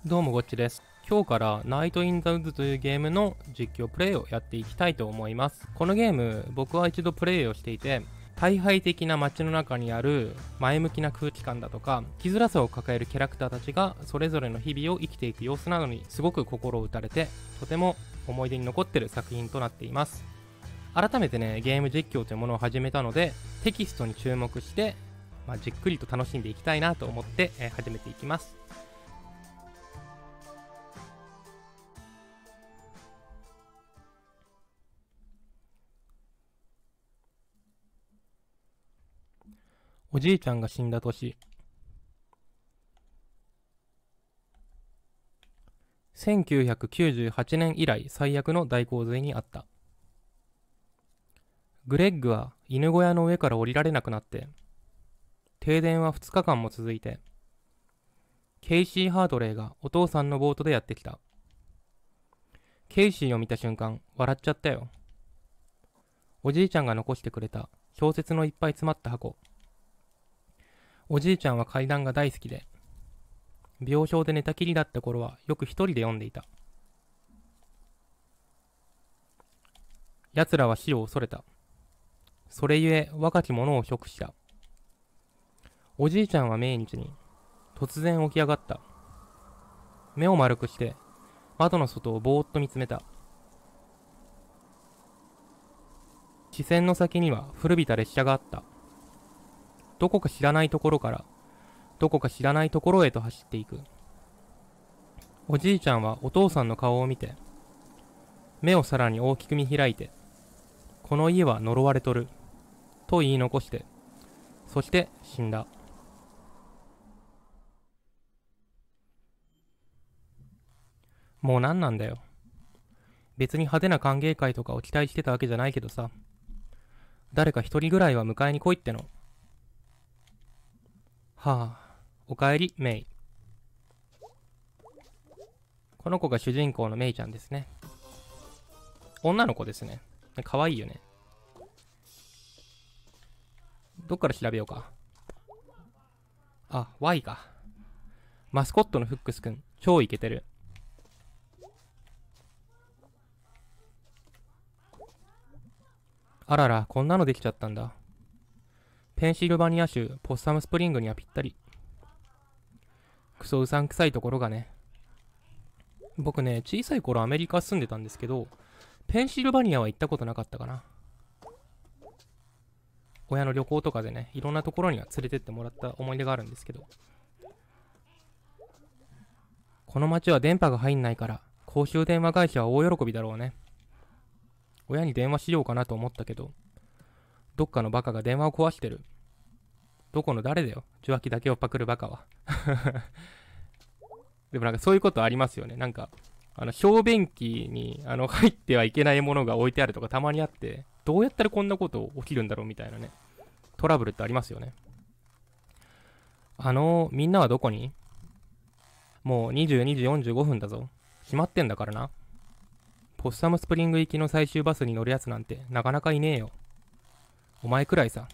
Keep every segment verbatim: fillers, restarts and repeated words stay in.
どうもごっちです。今日からナイト・イン・ザ・ウッズというゲームの実況プレイをやっていきたいと思います。このゲーム、僕は一度プレイをしていて、大敗的な街の中にある前向きな空気感だとか、生きづらさを抱えるキャラクターたちがそれぞれの日々を生きていく様子などにすごく心を打たれて、とても思い出に残っている作品となっています。改めてね、ゲーム実況というものを始めたので、テキストに注目して、まあ、じっくりと楽しんでいきたいなと思って、えー、始めていきます。おじいちゃんが死んだ年、せんきゅうひゃくきゅうじゅうはちねん以来最悪の大洪水にあった。グレッグは犬小屋の上から降りられなくなって、停電はふつかかんも続いて、ケイシー・ハードレイがお父さんのボートでやってきた。ケイシーを見た瞬間、笑っちゃったよ。おじいちゃんが残してくれた小説のいっぱい詰まった箱。おじいちゃんは怪談が大好きで、病床で寝たきりだった頃はよく一人で読んでいた。奴らは死を恐れた。それゆえ若き者を食した。おじいちゃんは命日に突然起き上がった。目を丸くして窓の外をぼーっと見つめた。視線の先には古びた列車があった。どこか知らないところからどこか知らないところへと走っていく。おじいちゃんはお父さんの顔を見て、目をさらに大きく見開いて、この家は呪われとると言い残して、そして死んだ。もう何なんだよ。別に派手な歓迎会とかを期待してたわけじゃないけどさ、誰か一人ぐらいは迎えに来いっての。はあ、おかえり、メイ。この子が主人公のメイちゃんですね。女の子ですね。かわいいよね。どっから調べようか。あ、Y か。マスコットのフックスくん、超イケてる。あらら、こんなのできちゃったんだ。ペンシルバニア州ポッサムスプリングにはぴったり。クソうさんくさいところがね。僕ね、小さい頃アメリカ住んでたんですけど、ペンシルバニアは行ったことなかったかな。親の旅行とかでね、いろんなところには連れてってもらった思い出があるんですけど。この街は電波が入んないから、公衆電話会社は大喜びだろうね。親に電話しようかなと思ったけど、どっかのバカが電話を壊してる。どこの誰だよ、受話器だけをパクるバカは。でもなんかそういうことありますよね。なんか、あの、小便器にあの入ってはいけないものが置いてあるとかたまにあって、どうやったらこんなこと起きるんだろうみたいなね、トラブルってありますよね。あの、みんなはどこに？もうにじゅうにじよんじゅうごふんだぞ。閉まってんだからな。ポッサムスプリング行きの最終バスに乗るやつなんてなかなかいねえよ。お前くらいさ。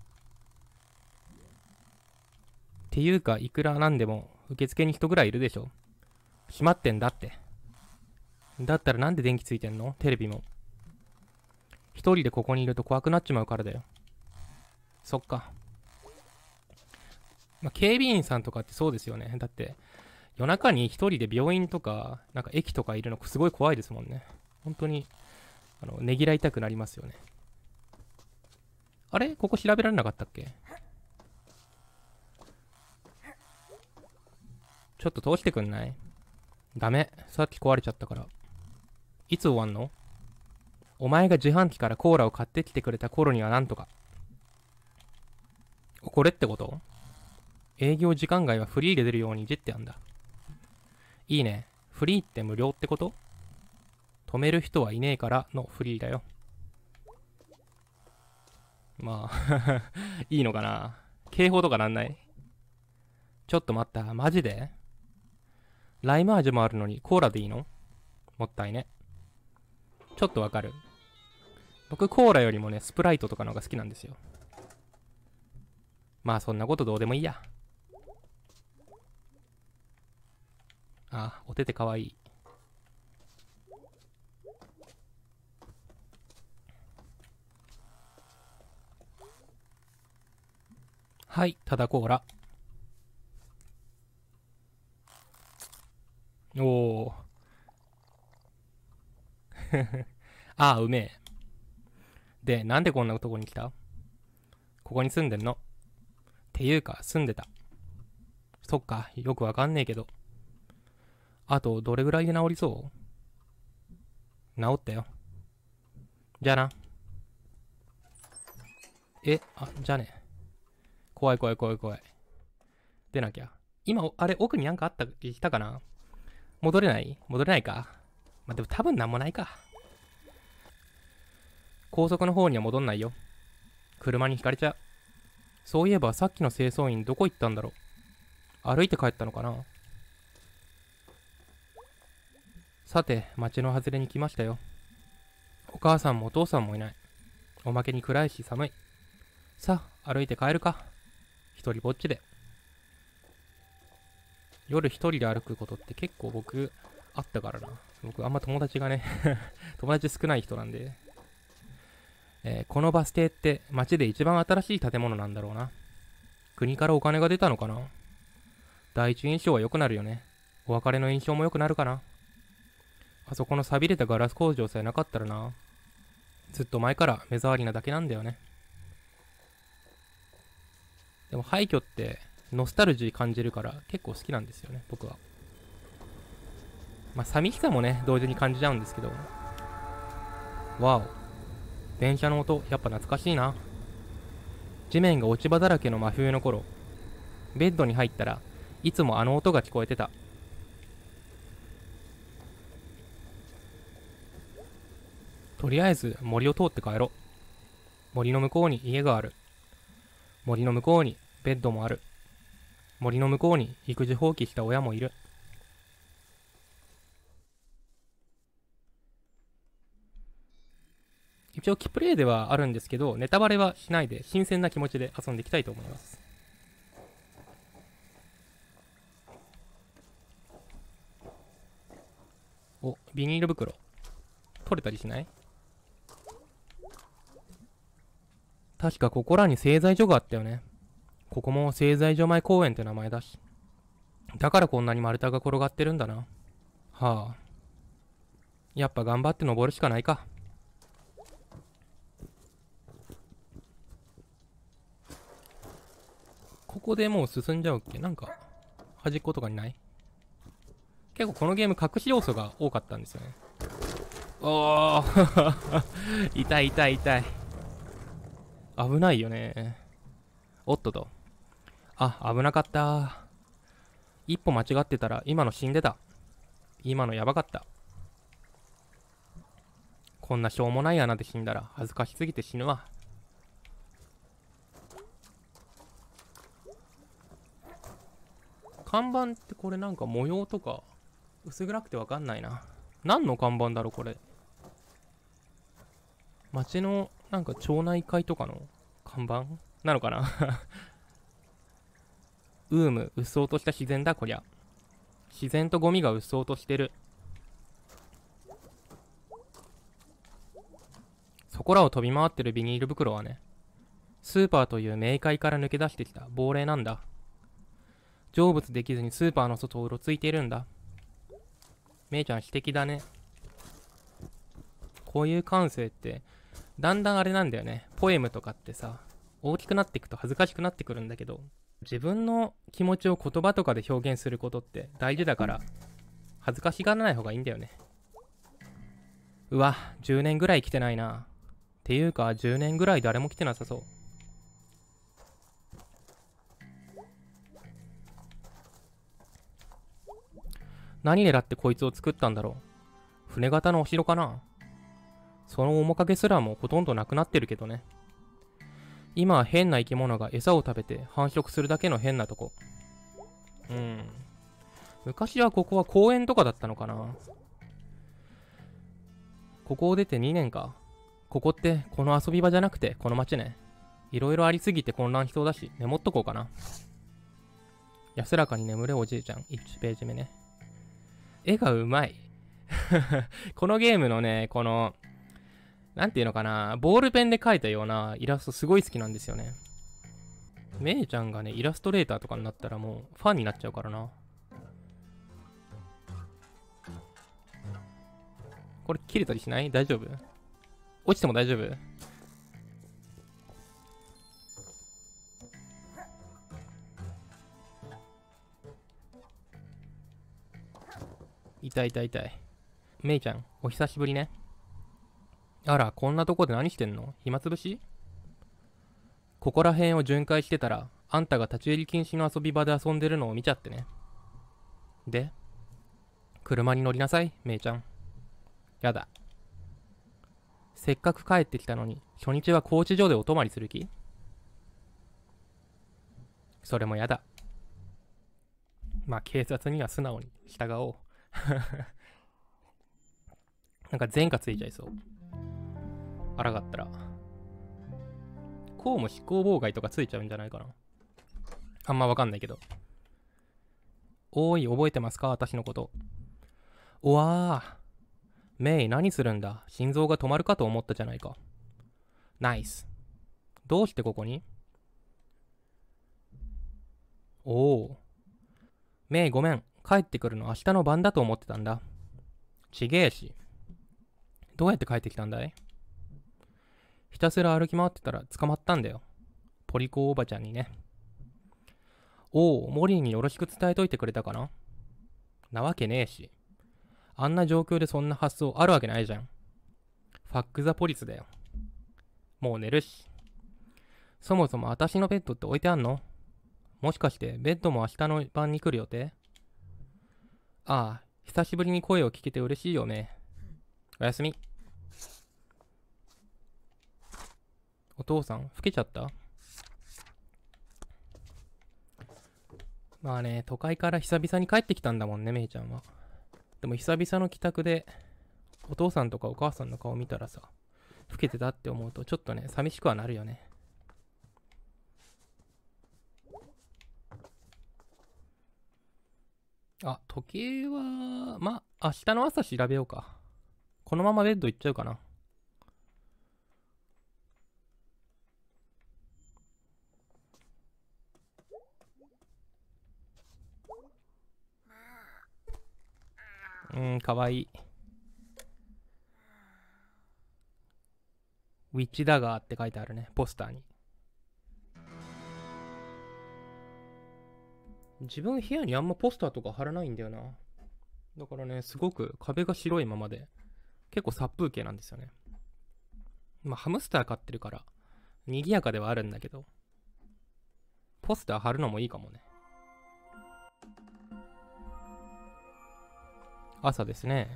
っていうか、いくらなんでも受付に人ぐらいいるでしょ。閉まってんだって。だったらなんで電気ついてんの？テレビも。一人でここにいると怖くなっちまうからだよ。そっか。まあ、警備員さんとかってそうですよね。だって、夜中に一人で病院とか、なんか駅とかいるのすごい怖いですもんね。本当に、あの、ねぎらいたくなりますよね。あれ？ここ調べられなかったっけ？ちょっと通してくんない？ダメ。さっき壊れちゃったから。いつ終わんの？お前が自販機からコーラを買ってきてくれた頃にはなんとか。これってこと？営業時間外はフリーで出るようにいじってあんだ。いいね。フリーって無料ってこと？止める人はいねえからのフリーだよ。まあ、いいのかな？警報とかなんない？ちょっと待った。マジで？ライム味もあるのにコーラでいいの？もったいね。ちょっとわかる。僕コーラよりもね、スプライトとかの方が好きなんですよ。まあそんなことどうでもいいや。 あ、お手手かわいい。はい、ただコーラ。おお。ああ、うめえ。で、なんでこんなとこに来た？ここに住んでんの？っていうか、住んでた。そっか、よくわかんねえけど。あと、どれぐらいで治りそう？治ったよ。じゃあな。え、あ、じゃあね。怖い怖い怖い怖い。出なきゃ。今、あれ、奥になんかあった、いたかな？戻れない？戻れないか。まあ、でも多分なんもないか。高速の方には戻んないよ。車にひかれちゃう。そういえばさっきの清掃員どこ行ったんだろう。歩いて帰ったのかな。さて、町の外れに来ましたよ。お母さんもお父さんもいない。おまけに暗いし寒い。さあ、歩いて帰るか。一人ぼっちで。夜一人で歩くことって結構僕、あったからな。僕あんま友達がね、友達少ない人なんで。えー、このバス停って街で一番新しい建物なんだろうな。国からお金が出たのかな。第一印象は良くなるよね。お別れの印象も良くなるかな。あそこの錆びれたガラス工場さえなかったらな。ずっと前から目障りなだけなんだよね。でも廃墟ってノスタルジー感じるから結構好きなんですよね、僕は。まあ寂しさもね、同時に感じちゃうんですけど。わお。電車の音、やっぱ懐かしいな。地面が落ち葉だらけの真冬の頃、ベッドに入ったらいつもあの音が聞こえてた。とりあえず森を通って帰ろう。森の向こうに家がある。森の向こうにベッドもある。森の向こうに育児放棄した親もいる。一応キプレイではあるんですけど、ネタバレはしないで新鮮な気持ちで遊んでいきたいと思います。お、ビニール袋取れたりしない？確かここらに製材所があったよね。ここも製材所前公園って名前だし。だからこんなに丸太が転がってるんだな。はあ。やっぱ頑張って登るしかないか。ここでもう進んじゃうっけ？なんか端っことかにない？結構このゲーム隠し要素が多かったんですよね。おー痛い痛い痛い。危ないよね。おっとと。あ、危なかった。一歩間違ってたら今の死んでた。今のやばかった。こんなしょうもない穴で死んだら恥ずかしすぎて死ぬわ。看板ってこれなんか模様とか薄暗くてわかんないな。何の看板だろうこれ。町のなんか町内会とかの看板なのかなウーム、うっそうとした自然だこりゃ。自然とゴミがうっそうとしてる。そこらを飛び回ってるビニール袋はね、スーパーという冥界から抜け出してきた亡霊なんだ。成仏できずにスーパーの外をうろついているんだ。めいちゃん素敵だね。こういう感性ってだんだんあれなんだよね。ポエムとかってさ、大きくなっていくと恥ずかしくなってくるんだけど、自分の気持ちを言葉とかで表現することって大事だから、恥ずかしがらない方がいいんだよね。うわ、じゅうねんぐらい来てないな。っていうかじゅうねんぐらい誰も来てなさそう。何狙ってこいつを作ったんだろう。船型のお城かな。その面影すらもほとんどなくなってるけどね。今は変な生き物が餌を食べて繁殖するだけの変なとこ。うん。昔はここは公園とかだったのかな。ここを出てにねんか。ここってこの遊び場じゃなくてこの街ね。いろいろありすぎて混乱しそうだし、メモっとこうかな。安らかに眠れおじいちゃん。いちページ目ね。 絵がうまい。このゲームのね、この、なんていうのかな、ボールペンで描いたようなイラストすごい好きなんですよね。めいちゃんがね、イラストレーターとかになったらもうファンになっちゃうからな。これ切れたりしない？大丈夫？落ちても大丈夫？痛い痛い痛い。めいちゃん、お久しぶりね。あら、こんなとこで何してんの？暇つぶし？ここら辺を巡回してたら、あんたが立ち入り禁止の遊び場で遊んでるのを見ちゃってね。で、車に乗りなさい、めいちゃん。やだ。せっかく帰ってきたのに、初日は拘置所でお泊まりする気？それもやだ。まあ、警察には素直に従おう。なんか前科ついちゃいそう。あらがったら。公務執行妨害とかついちゃうんじゃないかな。あんまわかんないけど。おーい、覚えてますか？私のこと。おわー。メイ、何するんだ？心臓が止まるかと思ったじゃないか。ナイス。どうしてここに？おお。メイ、ごめん。帰ってくるの明日の晩だと思ってたんだ。ちげえし。どうやって帰ってきたんだい？ひたすら歩き回ってたら捕まったんだよ。ポリコおばちゃんにね。おお、モリーによろしく伝えといてくれたかな？なわけねえし。あんな状況でそんな発想あるわけないじゃん。ファックザポリスだよ。もう寝るし。そもそも私のベッドって置いてあんの？もしかしてベッドも明日の晩に来る予定？ああ、久しぶりに声を聞けて嬉しいよね。おやすみ。お父さん、老けちゃった？まあね、都会から久々に帰ってきたんだもんね、めいちゃんは。でも久々の帰宅で、お父さんとかお母さんの顔見たらさ、老けてたって思うとちょっとね、寂しくはなるよね。あ、時計は、ま、明日の朝調べようか。このままベッド行っちゃうかな。うーん、かわいい。ウィッチダガーって書いてあるね、ポスターに。自分部屋にあんまポスターとか貼らないんだよな。だからね、すごく壁が白いままで、結構殺風景なんですよね。まあ、ハムスター飼ってるから、賑やかではあるんだけど、ポスター貼るのもいいかもね。朝ですね。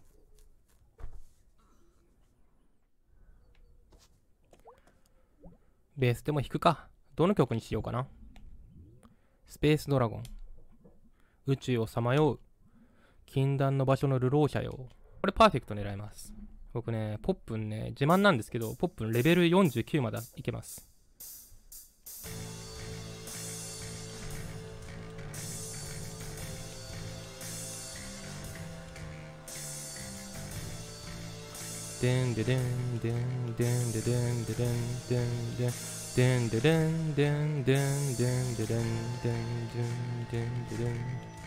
ベースでも弾くか。どの曲にしようかな。スペースドラゴン。宇宙をさまよう。禁断の場所の流浪者よ。これパーフェクト狙います。僕ね、ポップンね、自慢なんですけど、ポップンレベルよんじゅうきゅうまでいけます。でんででんでんでんででんででんでんでんでんででんでんでんでんでんででんでんでんででん。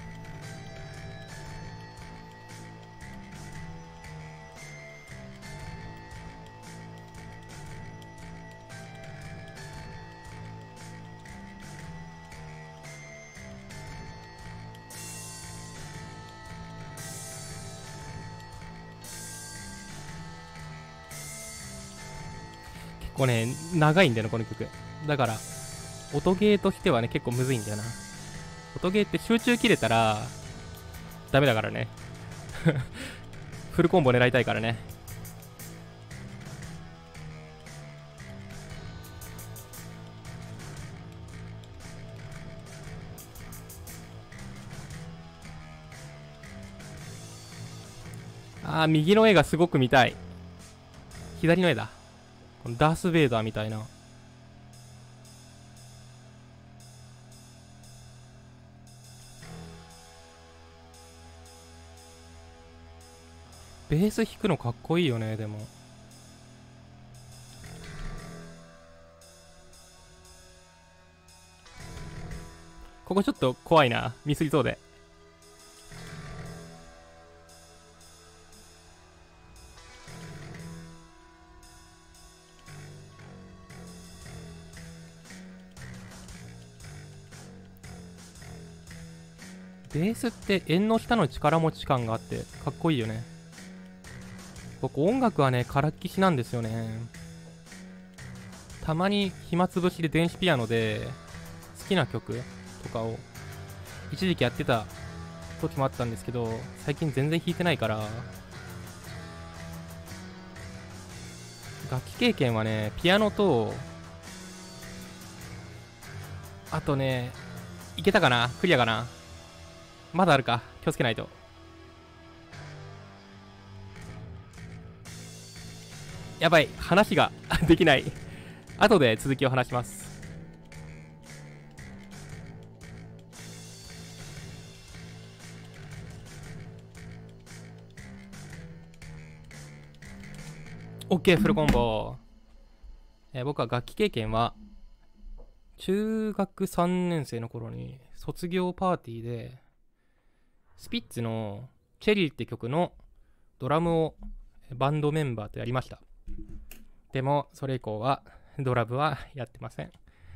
結構ね、長いんだよな、この曲。だから、音ゲーとしてはね、結構むずいんだよな。音ゲーって集中切れたら、ダメだからね。フルコンボ狙いたいからね。あー、右の絵がすごく見たい。左の絵だ。このダース・ベイダーみたいな。 ベース弾くのかっこいいよね。でもここちょっと怖いな、ミスりそうで。ベースって縁の下の力持ち感があってかっこいいよね。僕音楽はねからっきしなんですよね。たまに暇つぶしで電子ピアノで好きな曲とかを一時期やってた時もあったんですけど、最近全然弾いてないから。楽器経験はねピアノと、あとね、いけたかな、クリアかな、まだあるか、気をつけないと。やばい、話ができない。後で続きを話します。OK、フルコンボ。えー僕は楽器経験は中学さんねん生の頃に卒業パーティーでスピッツのチェリーって曲のドラムをバンドメンバーとやりました。でもそれ以降はドラムはやってません。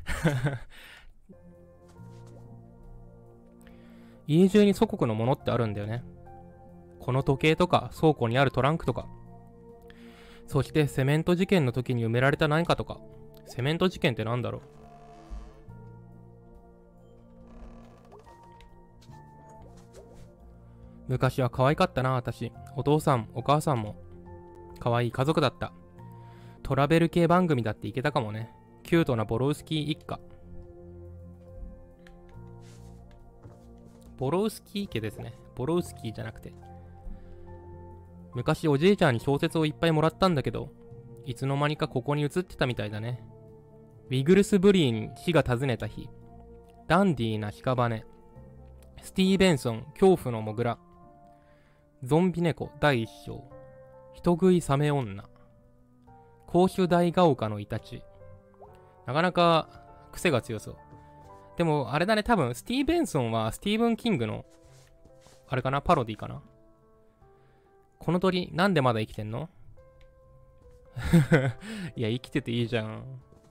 家中に祖国のものってあるんだよね。この時計とか倉庫にあるトランクとか、そしてセメント事件の時に埋められた何かとか。セメント事件ってなんだろう。昔は可愛かったな、私。お父さん、お母さんも可愛い家族だった。トラベル系番組だっていけたかもね。キュートなボロウスキー一家。ボロウスキー家ですね。ボロウスキーじゃなくて。昔おじいちゃんに小説をいっぱいもらったんだけど、いつの間にかここに移ってたみたいだね。ウィグルスブリーに死が訪ねた日。ダンディーな屍。スティーベンソン、恐怖のモグラ。ゾンビ猫第一章。人食いサメ女。公主大ガオカのイタチ。なかなか癖が強そう。でもあれだね、多分スティーベンソンはスティーブン・キングのあれかな、パロディかな。この鳥なんでまだ生きてんの？いや生きてていいじゃん。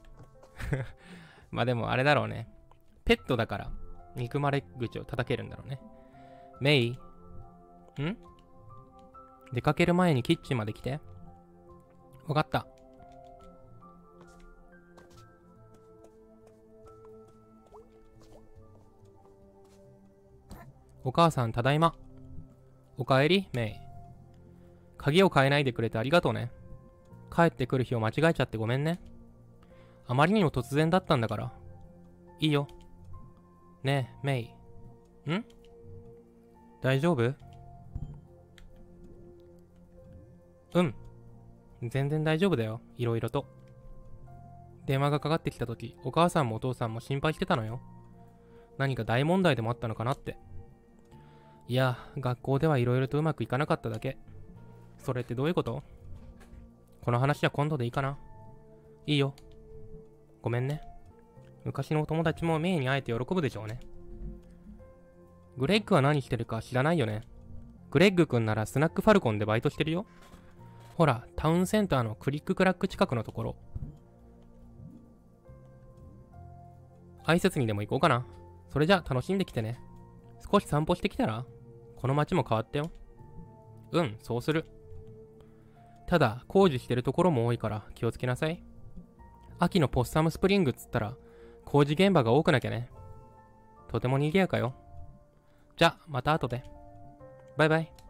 まあでもあれだろうね、ペットだから憎まれ口を叩けるんだろうね。メイん出かける前にキッチンまで来て。わかった。お母さんただいま。おかえりメイ。鍵を変えないでくれてありがとうね。帰ってくる日を間違えちゃってごめんね。あまりにも突然だったんだから。いいよ。ねえメイ。ん大丈夫？うん。全然大丈夫だよ。いろいろと。電話がかかってきたとき、お母さんもお父さんも心配してたのよ。何か大問題でもあったのかなって。いや、学校ではいろいろとうまくいかなかっただけ。それってどういうこと？この話は今度でいいかな？いいよ。ごめんね。昔のお友達もメイに会えて喜ぶでしょうね。グレッグは何してるか知らないよね。グレッグくんならスナックファルコンでバイトしてるよ。ほら、タウンセンターのクリッククラック近くのところ。挨拶にでも行こうかな。それじゃ楽しんできてね。少し散歩してきたら？この街も変わったよ。うん、そうする。ただ、工事してるところも多いから気をつけなさい。秋のポッサムスプリングっつったら、工事現場が多くなきゃね。とても賑やかよ。じゃ、また後で。バイバイ。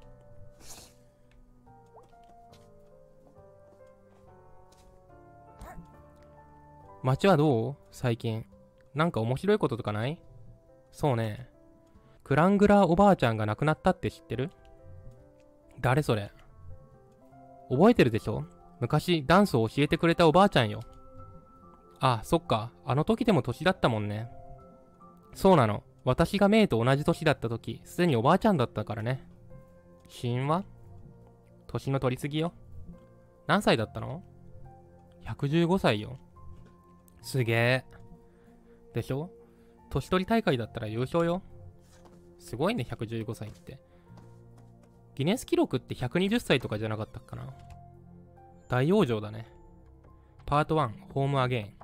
街はどう？最近。なんか面白いこととかない？そうね。クラングラーおばあちゃんが亡くなったって知ってる？誰それ？覚えてるでしょ？昔ダンスを教えてくれたおばあちゃんよ。あ、そっか。あの時でも年だったもんね。そうなの。私がメイと同じ年だった時、すでにおばあちゃんだったからね。死因は？ 年の取りすぎよ。何歳だったの？ ひゃくじゅうご 歳よ。すげえ。でしょ？年取り大会だったら優勝よ。すごいね、ひゃくじゅうごさいって。ギネス記録ってひゃくにじゅっさいとかじゃなかったっかな。大往生だね。パートワン、ホームアゲイン。